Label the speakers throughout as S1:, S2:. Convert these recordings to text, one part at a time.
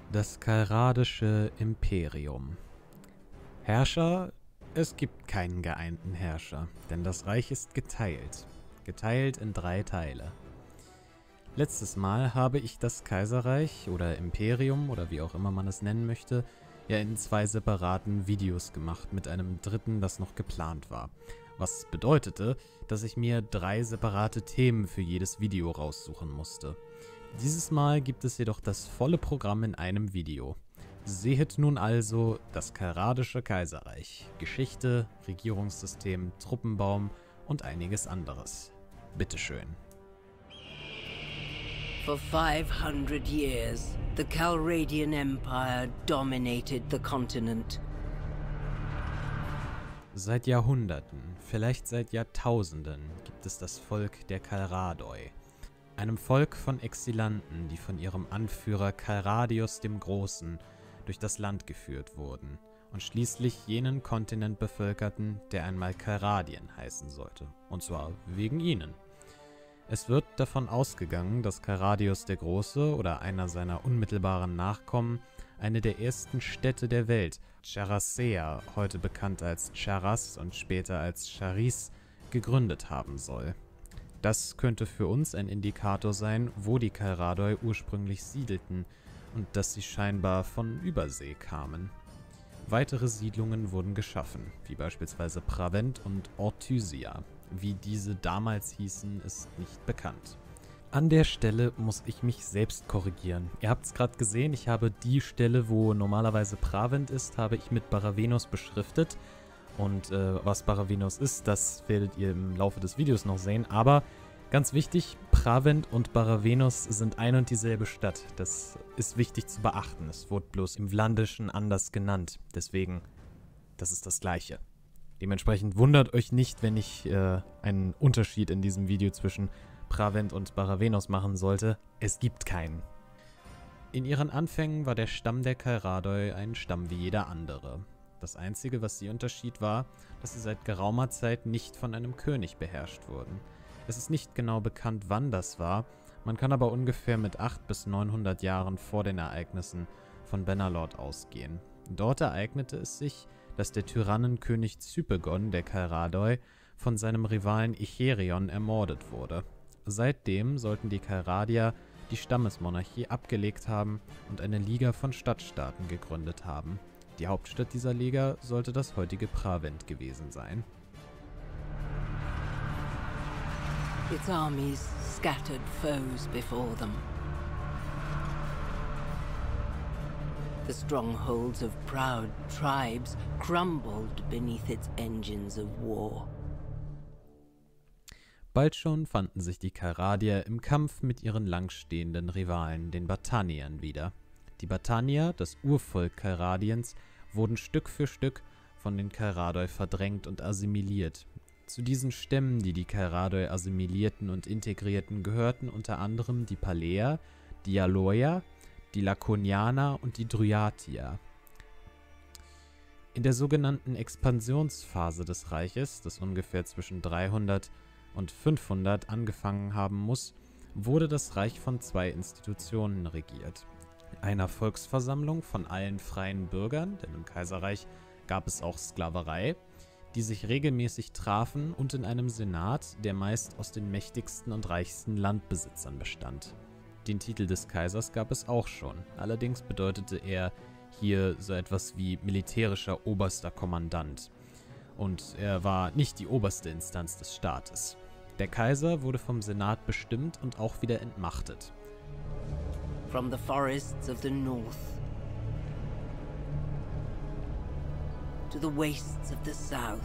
S1: Das Kalradische Imperium. Herrscher? Es gibt keinen geeinten Herrscher, denn das Reich ist geteilt. Geteilt in 3 Teile. Letztes Mal habe ich das Kaiserreich oder Imperium oder wie auch immer man es nennen möchte, ja in 2 separaten Videos gemacht, mit einem dritten, das noch geplant war. Was bedeutete, dass ich mir 3 separate Themen für jedes Video raussuchen musste. Dieses Mal gibt es jedoch das volle Programm in einem Video. Sehet nun also das Kalradische Kaiserreich, Geschichte, Regierungssystem, Truppenbaum und einiges anderes. Bitteschön.
S2: For 500 years, the Calradian Empire dominated the continent.
S1: Seit Jahrhunderten, vielleicht seit Jahrtausenden, gibt es das Volk der Kalradoi. Einem Volk von Exilanten, die von ihrem Anführer Kalradios dem Großen durch das Land geführt wurden und schließlich jenen Kontinent bevölkerten, der einmal Kalradien heißen sollte. Und zwar wegen ihnen. Es wird davon ausgegangen, dass Kalradios der Große oder einer seiner unmittelbaren Nachkommen eine der ersten Städte der Welt, Charasea, heute bekannt als Charas und später als Charis, gegründet haben soll. Das könnte für uns ein Indikator sein, wo die Kalradoi ursprünglich siedelten und dass sie scheinbar von Übersee kamen. Weitere Siedlungen wurden geschaffen, wie beispielsweise Pravent und Orthysia. Wie diese damals hießen, ist nicht bekannt. An der Stelle muss ich mich selbst korrigieren. Ihr habt es gerade gesehen, ich habe die Stelle, wo normalerweise Pravent ist, habe ich mit Baravenos beschriftet. Und was Baravenos ist, das werdet ihr im Laufe des Videos noch sehen. Aber ganz wichtig, Pravent und Baravenos sind ein und dieselbe Stadt. Das ist wichtig zu beachten. Es wurde bloß im Vlandischen anders genannt. Deswegen, das ist das Gleiche. Dementsprechend wundert euch nicht, wenn ich einen Unterschied in diesem Video zwischen Pravent und Baravenos machen sollte. Es gibt keinen. In ihren Anfängen war der Stamm der Kalradoi ein Stamm wie jeder andere. Das Einzige, was sie unterschied, war, dass sie seit geraumer Zeit nicht von einem König beherrscht wurden. Es ist nicht genau bekannt, wann das war, man kann aber ungefähr mit 800 bis 900 Jahren vor den Ereignissen von Bannerlord ausgehen. Dort ereignete es sich, dass der Tyrannenkönig Zypegon der Kalradoi von seinem Rivalen Icherion ermordet wurde. Seitdem sollten die Kalradier die Stammesmonarchie abgelegt haben und eine Liga von Stadtstaaten gegründet haben. Die Hauptstadt dieser Liga sollte das heutige Pravent gewesen sein.
S2: Its armies scattered foes before them. The strongholds of proud tribes crumbled beneath its engines of war.
S1: Bald schon fanden sich die Kalradier im Kampf mit ihren langstehenden Rivalen, den Battaniern, wieder. Die Battanier, das Urvolk Kalradiens, wurden Stück für Stück von den Kalradoi verdrängt und assimiliert. Zu diesen Stämmen, die die Kalradoi assimilierten und integrierten, gehörten unter anderem die Paleer, die Aloia, die Laconianer und die Dryatier. In der sogenannten Expansionsphase des Reiches, das ungefähr zwischen 300 und 500 angefangen haben muss, wurde das Reich von 2 Institutionen regiert. Einer Volksversammlung von allen freien Bürgern, denn im Kaiserreich gab es auch Sklaverei, die sich regelmäßig trafen, und in einem Senat, der meist aus den mächtigsten und reichsten Landbesitzern bestand. Den Titel des Kaisers gab es auch schon, allerdings bedeutete er hier so etwas wie militärischer oberster Kommandant. Und er war nicht die oberste Instanz des Staates. Der Kaiser wurde vom Senat bestimmt und auch wieder entmachtet.
S2: From the forests of the north to the wastes of the south,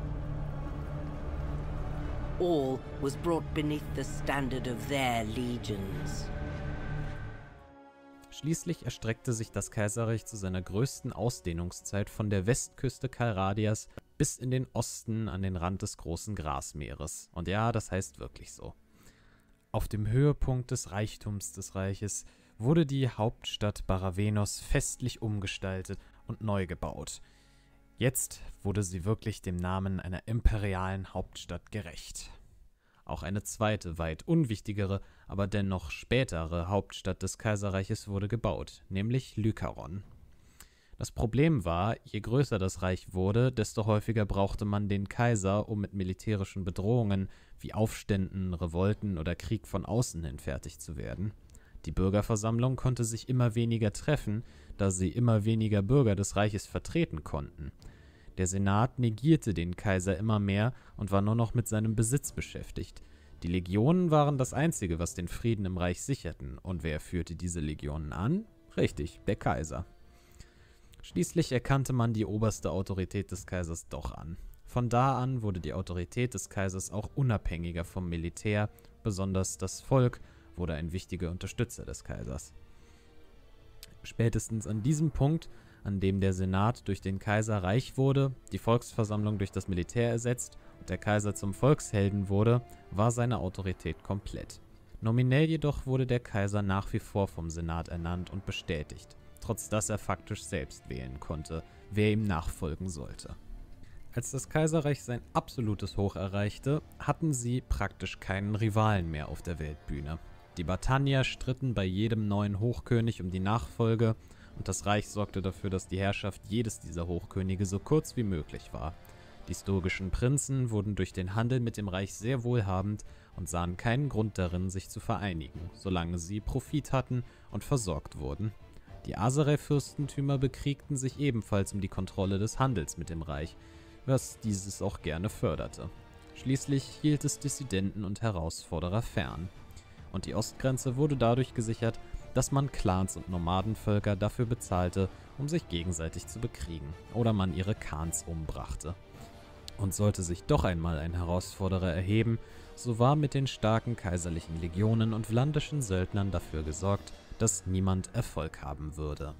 S2: all was brought beneath the standard of their legions.
S1: Schließlich erstreckte sich das Kaiserreich zu seiner größten Ausdehnungszeit von der Westküste Kalradias bis in den Osten an den Rand des großen Grasmeeres. Und ja, das heißt wirklich so. Auf dem Höhepunkt des Reichtums des Reiches wurde die Hauptstadt Baravenos festlich umgestaltet und neu gebaut. Jetzt wurde sie wirklich dem Namen einer imperialen Hauptstadt gerecht. Auch eine zweite, weit unwichtigere, aber dennoch spätere Hauptstadt des Kaiserreiches wurde gebaut, nämlich Lycaron. Das Problem war, je größer das Reich wurde, desto häufiger brauchte man den Kaiser, um mit militärischen Bedrohungen wie Aufständen, Revolten oder Krieg von außen hin fertig zu werden. Die Bürgerversammlung konnte sich immer weniger treffen, da sie immer weniger Bürger des Reiches vertreten konnten. Der Senat negierte den Kaiser immer mehr und war nur noch mit seinem Besitz beschäftigt. Die Legionen waren das Einzige, was den Frieden im Reich sicherten. Und wer führte diese Legionen an? Richtig, der Kaiser. Schließlich erkannte man die oberste Autorität des Kaisers doch an. Von da an wurde die Autorität des Kaisers auch unabhängiger vom Militär, besonders das Volk wurde ein wichtiger Unterstützer des Kaisers. Spätestens an diesem Punkt, an dem der Senat durch den Kaiser reich wurde, die Volksversammlung durch das Militär ersetzt und der Kaiser zum Volkshelden wurde, war seine Autorität komplett. Nominell jedoch wurde der Kaiser nach wie vor vom Senat ernannt und bestätigt, trotz dass er faktisch selbst wählen konnte, wer ihm nachfolgen sollte. Als das Kaiserreich sein absolutes Hoch erreichte, hatten sie praktisch keinen Rivalen mehr auf der Weltbühne. Die Batannier stritten bei jedem neuen Hochkönig um die Nachfolge und das Reich sorgte dafür, dass die Herrschaft jedes dieser Hochkönige so kurz wie möglich war. Die stogischen Prinzen wurden durch den Handel mit dem Reich sehr wohlhabend und sahen keinen Grund darin, sich zu vereinigen, solange sie Profit hatten und versorgt wurden. Die Aserai-Fürstentümer bekriegten sich ebenfalls um die Kontrolle des Handels mit dem Reich, was dieses auch gerne förderte. Schließlich hielt es Dissidenten und Herausforderer fern. Und die Ostgrenze wurde dadurch gesichert, dass man Clans und Nomadenvölker dafür bezahlte, um sich gegenseitig zu bekriegen, oder man ihre Khans umbrachte. Und sollte sich doch einmal ein Herausforderer erheben, so war mit den starken kaiserlichen Legionen und vlandischen Söldnern dafür gesorgt, dass niemand Erfolg haben würde.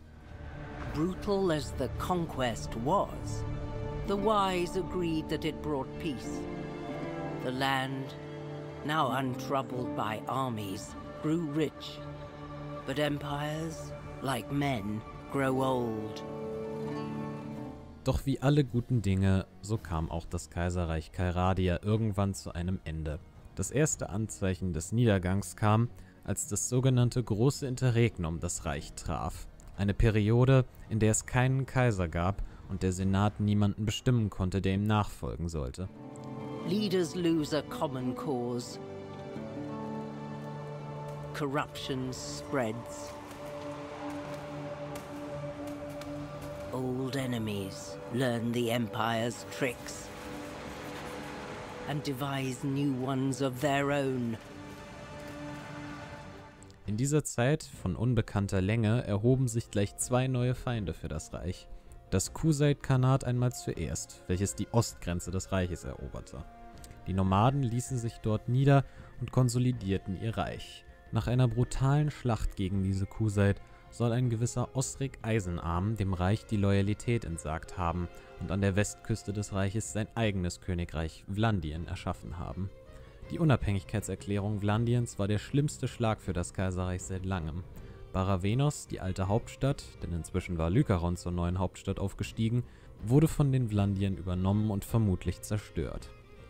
S2: Brutal as the conquest was, the wise agreed that it brought peace. The land, now untroubled by armies, grew rich. But empires, like men, grow old.
S1: Doch wie alle guten Dinge, so kam auch das Kaiserreich Calradia irgendwann zu einem Ende. Das erste Anzeichen des Niedergangs kam, als das sogenannte Große Interregnum das Reich traf. Eine Periode, in der es keinen Kaiser gab und der Senat niemanden bestimmen konnte, der ihm nachfolgen sollte.
S2: Leaders lose a common cause. Corruption spreads. Old enemies learn the Empire's tricks and devise new ones of their own.
S1: In dieser Zeit von unbekannter Länge erhoben sich gleich zwei neue Feinde für das Reich. Das Kusaid-Khanat einmal zuerst, welches die Ostgrenze des Reiches eroberte. Die Nomaden ließen sich dort nieder und konsolidierten ihr Reich. Nach einer brutalen Schlacht gegen diese Kusaid soll ein gewisser Osric Eisenarm dem Reich die Loyalität entsagt haben und an der Westküste des Reiches sein eigenes Königreich Vlandien erschaffen haben. Die Unabhängigkeitserklärung Vlandiens war der schlimmste Schlag für das Kaiserreich seit langem. Baravenos, die alte Hauptstadt, denn inzwischen war Lycaron zur neuen Hauptstadt aufgestiegen, wurde von den Vlandiern übernommen und vermutlich zerstört.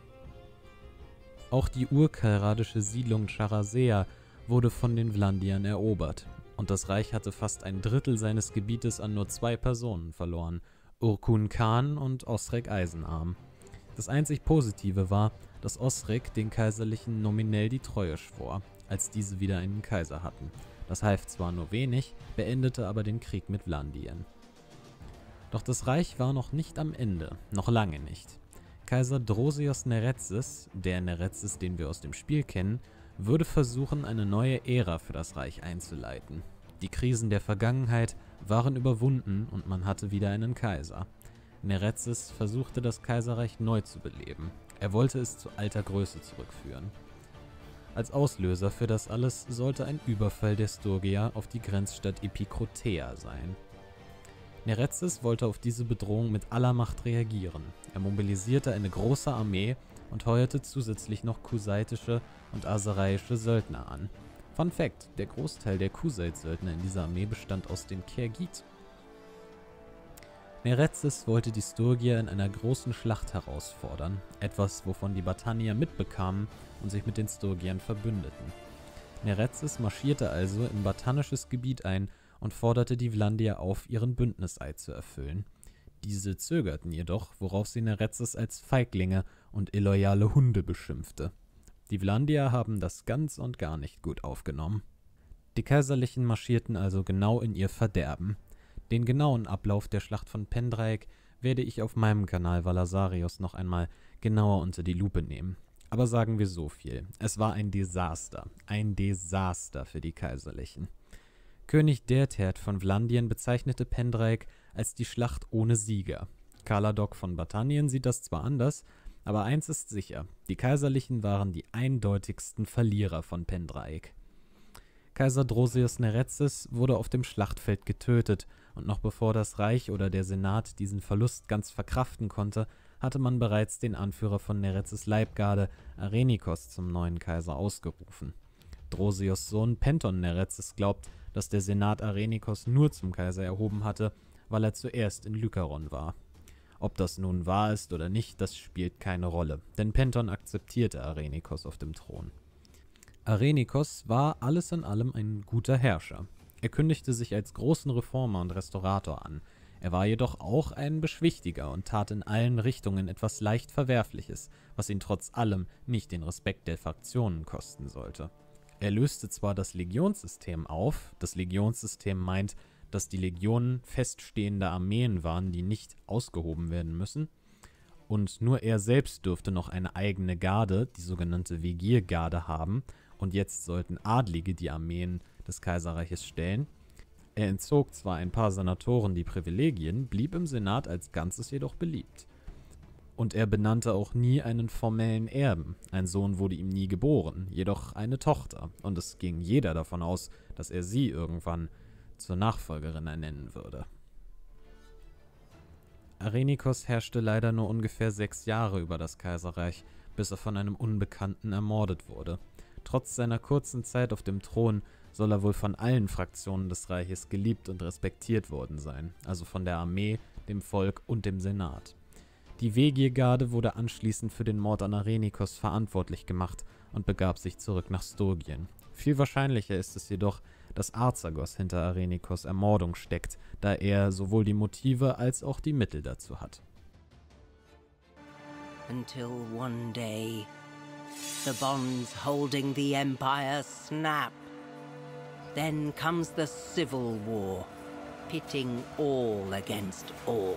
S1: Auch die urkalradische Siedlung Charasea wurde von den Vlandiern erobert, und das Reich hatte fast ein Drittel seines Gebietes an nur zwei Personen verloren, Urkun Khan und Osric Eisenarm. Das einzig Positive war, dass Osric den Kaiserlichen nominell die Treue schwor, als diese wieder einen Kaiser hatten. Das half zwar nur wenig, beendete aber den Krieg mit Vlandien. Doch das Reich war noch nicht am Ende, noch lange nicht. Kaiser Drosios Neretzes, der Neretzes, den wir aus dem Spiel kennen, würde versuchen, eine neue Ära für das Reich einzuleiten. Die Krisen der Vergangenheit waren überwunden und man hatte wieder einen Kaiser. Neretzes versuchte, das Kaiserreich neu zu beleben. Er wollte es zu alter Größe zurückführen. Als Auslöser für das alles sollte ein Überfall der Sturgier auf die Grenzstadt Epikrotea sein. Neretzes wollte auf diese Bedrohung mit aller Macht reagieren. Er mobilisierte eine große Armee und heuerte zusätzlich noch kusaitische und aseraiische Söldner an. Fun Fact: Der Großteil der Kusaid-Söldner in dieser Armee bestand aus den Kirgit. Neretzes wollte die Sturgier in einer großen Schlacht herausfordern, etwas, wovon die Batannier mitbekamen und sich mit den Sturgiern verbündeten. Neretzes marschierte also in batannisches Gebiet ein und forderte die Vlandier auf, ihren Bündniseid zu erfüllen. Diese zögerten jedoch, worauf sie Neretzes als Feiglinge und illoyale Hunde beschimpfte. Die Vlandier haben das ganz und gar nicht gut aufgenommen. Die Kaiserlichen marschierten also genau in ihr Verderben. Den genauen Ablauf der Schlacht von Pendraic werde ich auf meinem Kanal Valasarios noch einmal genauer unter die Lupe nehmen. Aber sagen wir so viel, es war ein Desaster für die Kaiserlichen. König Dertert von Vlandien bezeichnete Pendraic als die Schlacht ohne Sieger. Caladoc von Batanien sieht das zwar anders, aber eins ist sicher, die Kaiserlichen waren die eindeutigsten Verlierer von Pendraic. Kaiser Drosius Neretzes wurde auf dem Schlachtfeld getötet, und noch bevor das Reich oder der Senat diesen Verlust ganz verkraften konnte, hatte man bereits den Anführer von Neretzes Leibgarde, Arenikos, zum neuen Kaiser ausgerufen. Drosios Sohn Penton Neretzes glaubt, dass der Senat Arenikos nur zum Kaiser erhoben hatte, weil er zuerst in Lycaron war. Ob das nun wahr ist oder nicht, das spielt keine Rolle, denn Penton akzeptierte Arenikos auf dem Thron. Arenikos war alles in allem ein guter Herrscher. Er kündigte sich als großen Reformer und Restaurator an. Er war jedoch auch ein Beschwichtiger und tat in allen Richtungen etwas leicht Verwerfliches, was ihn trotz allem nicht den Respekt der Faktionen kosten sollte. Er löste zwar das Legionssystem auf, das Legionssystem meint, dass die Legionen feststehende Armeen waren, die nicht ausgehoben werden müssen, und nur er selbst dürfte noch eine eigene Garde, die sogenannte Vigiergarde, haben, und jetzt sollten Adlige die Armeen des Kaiserreiches stellen. Er entzog zwar ein paar Senatoren die Privilegien, blieb im Senat als Ganzes jedoch beliebt. Und er benannte auch nie einen formellen Erben. Ein Sohn wurde ihm nie geboren, jedoch eine Tochter, und es ging jeder davon aus, dass er sie irgendwann zur Nachfolgerin ernennen würde. Arenikos herrschte leider nur ungefähr 6 Jahre über das Kaiserreich, bis er von einem Unbekannten ermordet wurde. Trotz seiner kurzen Zeit auf dem Thron soll er wohl von allen Fraktionen des Reiches geliebt und respektiert worden sein, also von der Armee, dem Volk und dem Senat. Die Vegiergarde wurde anschließend für den Mord an Arenikos verantwortlich gemacht und begab sich zurück nach Sturgien. Viel wahrscheinlicher ist es jedoch, dass Arzagos hinter Arenikos Ermordung steckt, da er sowohl die Motive als auch die Mittel dazu hat.
S2: Until one day, the bonds holding the Empire snap. Then comes the Civil War, pitting all against all.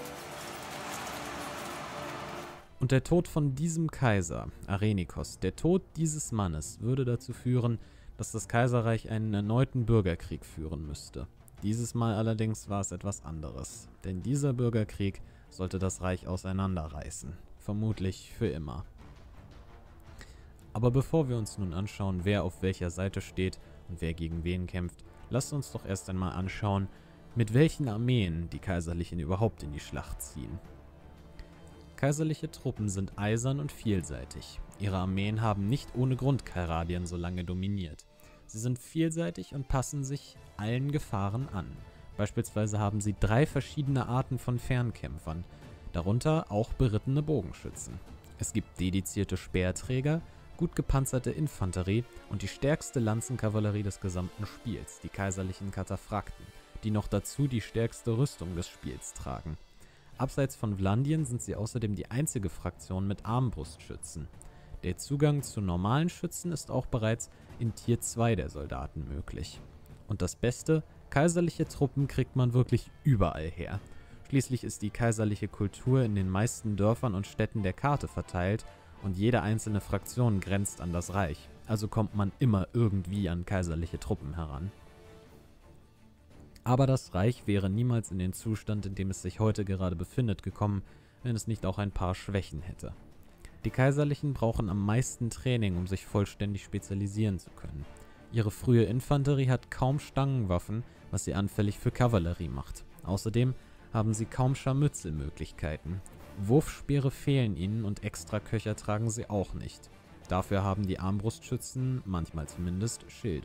S1: Und der Tod von diesem Kaiser, Arenikos, der Tod dieses Mannes, würde dazu führen, dass das Kaiserreich einen erneuten Bürgerkrieg führen müsste. Dieses Mal allerdings war es etwas anderes, denn dieser Bürgerkrieg sollte das Reich auseinanderreißen, vermutlich für immer. Aber bevor wir uns nun anschauen, wer auf welcher Seite steht und wer gegen wen kämpft, lasst uns doch erst einmal anschauen, mit welchen Armeen die Kaiserlichen überhaupt in die Schlacht ziehen. Kaiserliche Truppen sind eisern und vielseitig. Ihre Armeen haben nicht ohne Grund Kairadien so lange dominiert. Sie sind vielseitig und passen sich allen Gefahren an. Beispielsweise haben sie 3 verschiedene Arten von Fernkämpfern, darunter auch berittene Bogenschützen. Es gibt dedizierte Speerträger, gut gepanzerte Infanterie und die stärkste Lanzenkavallerie des gesamten Spiels, die kaiserlichen Kataphrakten, die noch dazu die stärkste Rüstung des Spiels tragen. Abseits von Vlandien sind sie außerdem die einzige Fraktion mit Armbrustschützen. Der Zugang zu normalen Schützen ist auch bereits in Tier 2 der Soldaten möglich. Und das Beste, kaiserliche Truppen kriegt man wirklich überall her. Schließlich ist die kaiserliche Kultur in den meisten Dörfern und Städten der Karte verteilt und jede einzelne Fraktion grenzt an das Reich, also kommt man immer irgendwie an kaiserliche Truppen heran. Aber das Reich wäre niemals in den Zustand, in dem es sich heute gerade befindet, gekommen, wenn es nicht auch ein paar Schwächen hätte. Die Kaiserlichen brauchen am meisten Training, um sich vollständig spezialisieren zu können. Ihre frühe Infanterie hat kaum Stangenwaffen, was sie anfällig für Kavallerie macht. Außerdem haben sie kaum Scharmützelmöglichkeiten. Wurfspeere fehlen ihnen und Extraköcher tragen sie auch nicht. Dafür haben die Armbrustschützen, manchmal zumindest, Schilde.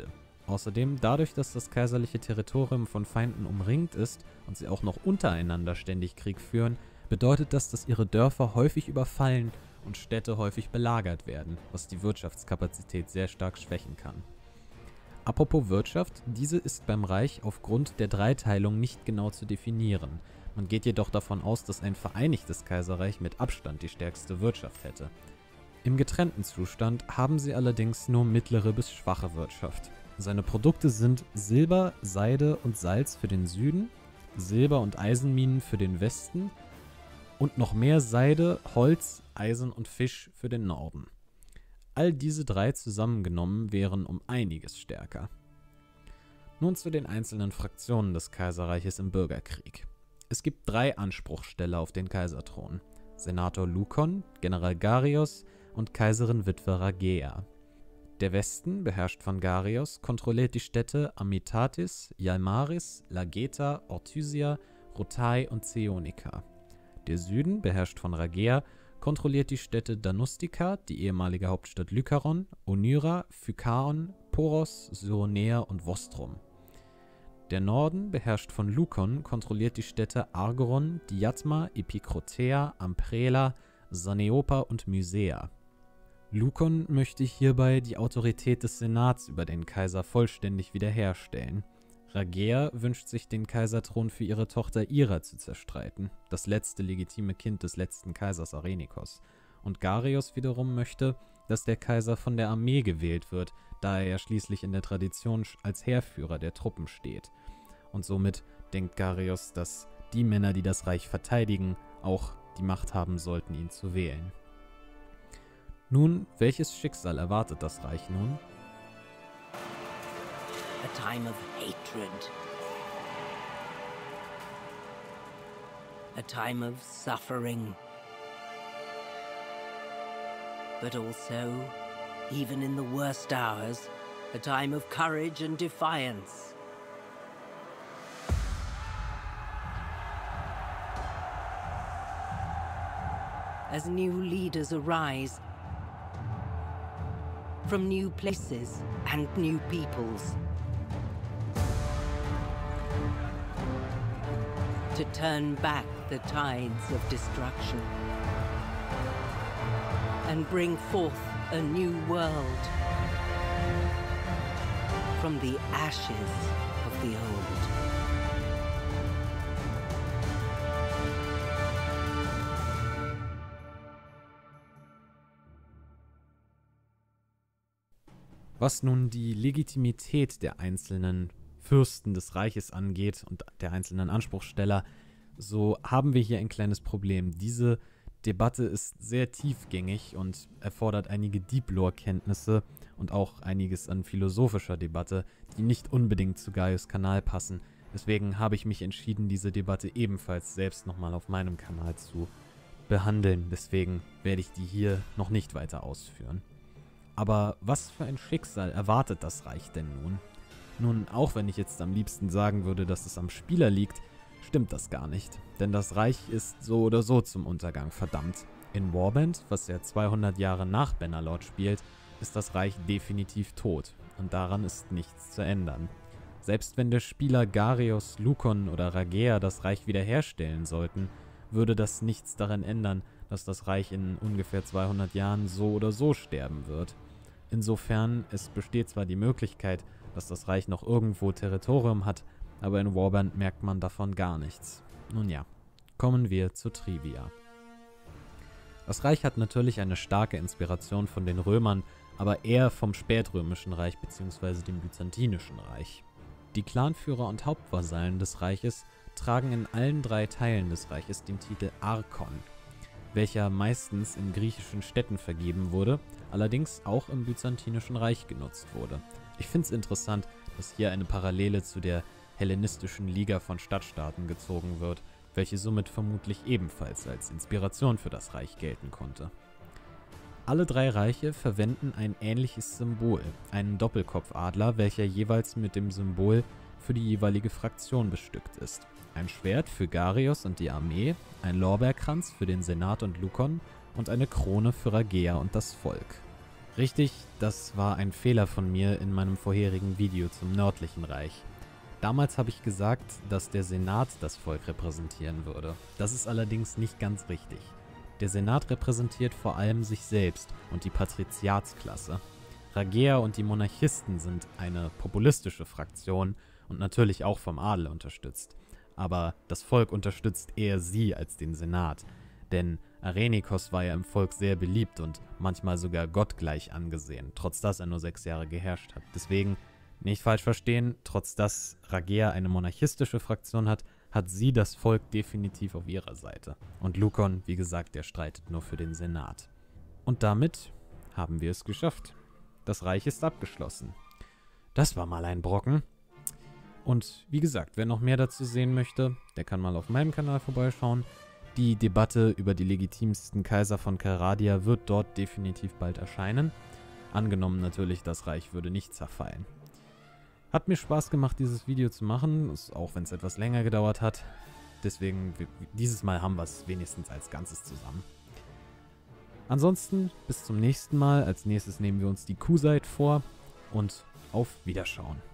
S1: Außerdem, dadurch, dass das kaiserliche Territorium von Feinden umringt ist und sie auch noch untereinander ständig Krieg führen, bedeutet das, dass ihre Dörfer häufig überfallen und Städte häufig belagert werden, was die Wirtschaftskapazität sehr stark schwächen kann. Apropos Wirtschaft, diese ist beim Reich aufgrund der Dreiteilung nicht genau zu definieren. Man geht jedoch davon aus, dass ein vereinigtes Kaiserreich mit Abstand die stärkste Wirtschaft hätte. Im getrennten Zustand haben sie allerdings nur mittlere bis schwache Wirtschaft. Seine Produkte sind Silber, Seide und Salz für den Süden, Silber- und Eisenminen für den Westen und noch mehr Seide, Holz, Eisen und Fisch für den Norden. All diese drei zusammengenommen wären um einiges stärker. Nun zu den einzelnen Fraktionen des Kaiserreiches im Bürgerkrieg. Es gibt 3 Anspruchsteller auf den Kaiserthron: Senator Lukon, General Garios und Kaiserin Witwe Ragea. Der Westen, beherrscht von Garios, kontrolliert die Städte Amitatis, Yalmaris, Lageta, Ortysia, Rotai und Zeonica. Der Süden, beherrscht von Ragea, kontrolliert die Städte Danustica, die ehemalige Hauptstadt Lycaron, Onyra, Phykaon, Poros, Syronea und Vostrum. Der Norden, beherrscht von Lukon, kontrolliert die Städte Argoron, Diatma, Epikrotea, Amprela, Saneopa und Mysea. Lukon möchte hierbei die Autorität des Senats über den Kaiser vollständig wiederherstellen. Ragea wünscht sich, den Kaiserthron für ihre Tochter Ira zu zerstreiten, das letzte legitime Kind des letzten Kaisers Arenikos. Und Garios wiederum möchte, dass der Kaiser von der Armee gewählt wird, da er ja schließlich in der Tradition als Heerführer der Truppen steht. Und somit denkt Garios, dass die Männer, die das Reich verteidigen, auch die Macht haben sollten, ihn zu wählen. Nun, welches Schicksal erwartet das Reich nun?
S2: A time of hatred. A time of suffering. But also, even in the worst hours, a time of courage and defiance. As new leaders arise from new places and new peoples, to turn back the tides of destruction and bring forth a new world from the ashes of the old.
S1: Was nun die Legitimität der einzelnen Fürsten des Reiches angeht und der einzelnen Anspruchsteller, so haben wir hier ein kleines Problem. Diese Debatte ist sehr tiefgängig und erfordert einige Deep-Lore-Kenntnisse und auch einiges an philosophischer Debatte, die nicht unbedingt zu Gaius Kanal passen. Deswegen habe ich mich entschieden, diese Debatte ebenfalls selbst nochmal auf meinem Kanal zu behandeln. Deswegen werde ich die hier noch nicht weiter ausführen. Aber was für ein Schicksal erwartet das Reich denn nun? Nun, auch wenn ich jetzt am liebsten sagen würde, dass es am Spieler liegt, stimmt das gar nicht. Denn das Reich ist so oder so zum Untergang verdammt. In Warband, was ja 200 Jahre nach Bannerlord spielt, ist das Reich definitiv tot. Und daran ist nichts zu ändern. Selbst wenn der Spieler Garios, Lukon oder Ragea das Reich wiederherstellen sollten, würde das nichts daran ändern, dass das Reich in ungefähr 200 Jahren so oder so sterben wird. Insofern, es besteht zwar die Möglichkeit, dass das Reich noch irgendwo Territorium hat, aber in Warband merkt man davon gar nichts. Nun ja, kommen wir zur Trivia. Das Reich hat natürlich eine starke Inspiration von den Römern, aber eher vom spätrömischen Reich bzw. dem byzantinischen Reich. Die Clanführer und Hauptvasallen des Reiches tragen in allen 3 Teilen des Reiches den Titel Archon, welcher meistens in griechischen Städten vergeben wurde, allerdings auch im byzantinischen Reich genutzt wurde. Ich finde es interessant, dass hier eine Parallele zu der hellenistischen Liga von Stadtstaaten gezogen wird, welche somit vermutlich ebenfalls als Inspiration für das Reich gelten konnte. Alle 3 Reiche verwenden ein ähnliches Symbol, einen Doppelkopfadler, welcher jeweils mit dem Symbol für die jeweilige Fraktion bestückt ist. Ein Schwert für Garios und die Armee, ein Lorbeerkranz für den Senat und Lukon und eine Krone für Ragea und das Volk. Richtig, das war ein Fehler von mir in meinem vorherigen Video zum nördlichen Reich. Damals habe ich gesagt, dass der Senat das Volk repräsentieren würde. Das ist allerdings nicht ganz richtig. Der Senat repräsentiert vor allem sich selbst und die Patriziatsklasse. Ragea und die Monarchisten sind eine populistische Fraktion und natürlich auch vom Adel unterstützt. Aber das Volk unterstützt eher sie als den Senat. Denn Arenikos war ja im Volk sehr beliebt und manchmal sogar gottgleich angesehen, trotz dass er nur 6 Jahre geherrscht hat. Deswegen, nicht falsch verstehen, trotz dass Ragea eine monarchistische Fraktion hat, hat sie das Volk definitiv auf ihrer Seite. Und Lukon, wie gesagt, der streitet nur für den Senat. Und damit haben wir es geschafft. Das Reich ist abgeschlossen. Das war mal ein Brocken. Und wie gesagt, wer noch mehr dazu sehen möchte, der kann mal auf meinem Kanal vorbeischauen. Die Debatte über die legitimsten Kaiser von Calradia wird dort definitiv bald erscheinen. Angenommen natürlich, das Reich würde nicht zerfallen. Hat mir Spaß gemacht, dieses Video zu machen, auch wenn es etwas länger gedauert hat. Deswegen, dieses Mal haben wir es wenigstens als Ganzes zusammen. Ansonsten, bis zum nächsten Mal. Als nächstes nehmen wir uns die Q-Site vor und auf Wiederschauen.